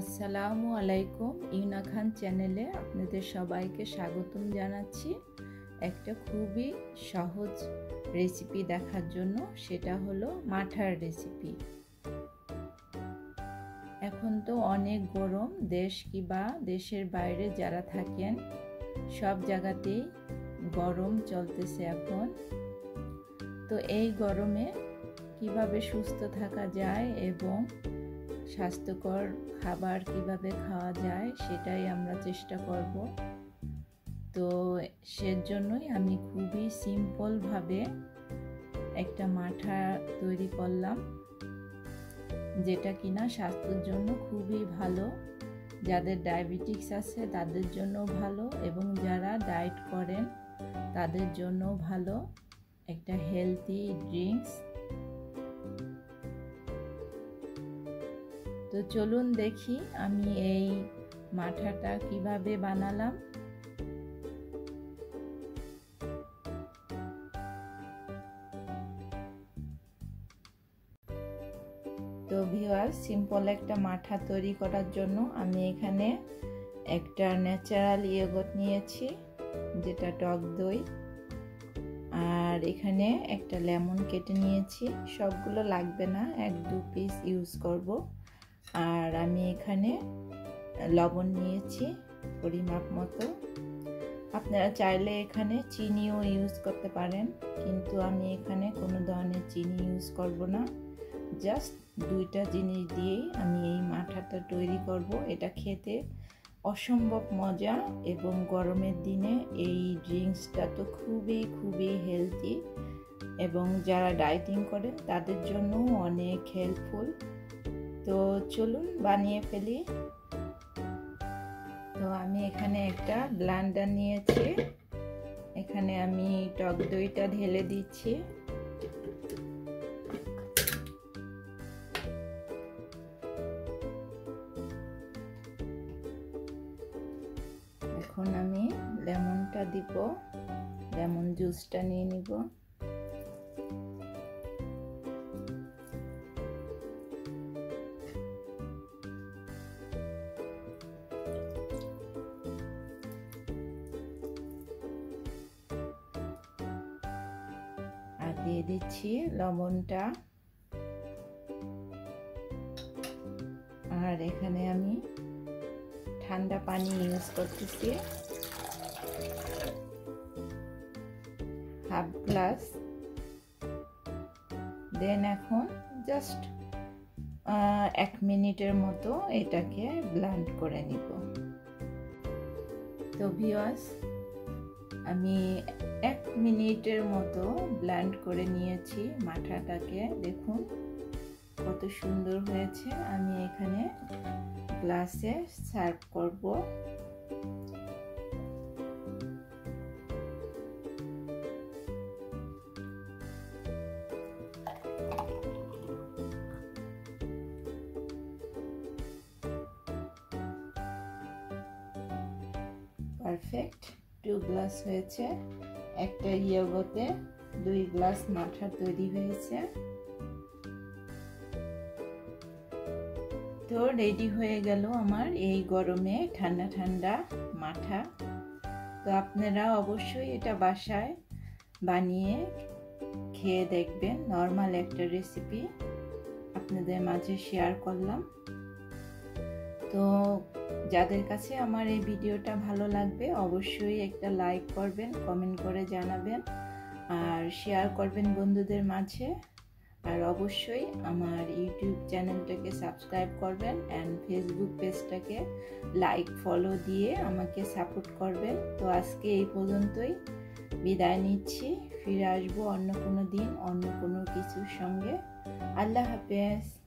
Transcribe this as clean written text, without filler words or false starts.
আসসালামু আলাইকুম। ইউনা খান চ্যানেলে আপনাদের সবাইকে স্বাগতম জানাচ্ছি একটা খুবই সহজ রেসিপি দেখার জন্য। সেটা হলো মাঠার রেসিপি। এখন তো অনেক গরম, দেশ কিংবা দেশের বাইরে যারা থাকেন সব জায়গাতেই গরম চলতেছে এখন। তো এই গরমে কিভাবে সুস্থ থাকা যায় এবং স্বাস্থ্যকর খাবার কিভাবে খাওয়া যায় সেটাই আমরা চেষ্টা করব। তো সেজন্যই আমি খুবই সিম্পলভাবে একটা মাঠা তৈরি করলাম, যেটা কিনা স্বাস্থ্যের জন্য খুবই ভালো। যাদের ডায়াবেটিস আছে তাদের জন্য ভালো, এবং যারা ডায়েট করেন তাদের জন্য ভালো একটা হেলদি ড্রিঙ্কস। তো চলুন দেখি আমি এই মাঠাটা কিভাবে বানালাম। তো ভিউয়ার্স, সিম্পল একটা মাঠা তৈরি করার জন্য আমি এখানে একটা ন্যাচারাল ইয়োগর্ট নিয়েছি, যেটা টক দই, আর এখানে একটা লেমন কেটে নিয়েছি। সবগুলো লাগবে না, 1-2 পিস ইউজ করব। আর আমি এখানে লবণ নিয়েছি পরিমাপ মতো। আপনারা চাইলে এখানে চিনিও ইউজ করতে পারেন, কিন্তু আমি এখানে কোনো ধরনের চিনি ইউজ করব না। জাস্ট 2টা জিনিস দিয়েই আমি এই মাঠাটা তৈরি করব। এটা খেতে অসম্ভব মজা, এবং গরমের দিনে এই ড্রিঙ্কসটা তো খুবই হেলদি, এবং যারা ডায়েটিং করেন তাদের জন্য অনেক হেল্পফুল। তো চলুন বানিয়ে ফেলি। তো আমি এখানে একটা ব্লেন্ডার নিয়েছি, এখানে আমি টক দইটা ঢেলে দিচ্ছি। এখন আমি লেমনটা দিব, লেমন জুসটা নিয়ে নিব। আর দিয়ে দিচ্ছি লবণটা। আর এখানে আমি ঠান্ডা পানি ইউজ করতেছি, 1/2 গ্লাস। দেন এখন জাস্ট 1 মিনিটের মতো এটাকে ব্লেন্ড করে নিব। তো ভিউয়ার্স, আমি 1 মিনিটের মতো ব্লেন্ড করে নিয়েছি মাঠাটাকে। দেখুন কত সুন্দর হয়েছে। আমি এখানে গ্লাসে সার্ভ করব। পারফেক্ট 2 গ্লাস হয়েছে। একটা ইয়োগর্টে 2 গ্লাস মাঠা তৈরি হয়েছে। তো রেডি হয়ে গেল আমার এই গরমে ঠান্ডা ঠান্ডা মাঠা। তো আপনারা অবশ্যই এটা বাসায় বানিয়ে খেয়ে দেখবেন। নর্মাল একটা রেসিপি আপনাদের মাঝে শেয়ার করলাম। তো যাদের কাছে আমার এই ভিডিওটা ভালো লাগবে অবশ্যই একটা লাইক করবেন, কমেন্ট করে জানাবেন, আর শেয়ার করবেন বন্ধুদের মাঝে। আর অবশ্যই আমার ইউটিউব চ্যানেলটাকে সাবস্ক্রাইব করবেন, অ্যান্ড ফেসবুক পেজটাকে লাইক ফলো দিয়ে আমাকে সাপোর্ট করবেন। তো আজকে এই পর্যন্তই, বিদায় নিচ্ছি। ফিরে আসবো অন্য কোনো দিন অন্য কোনো কিছুর সঙ্গে। আল্লাহ হাফেজ।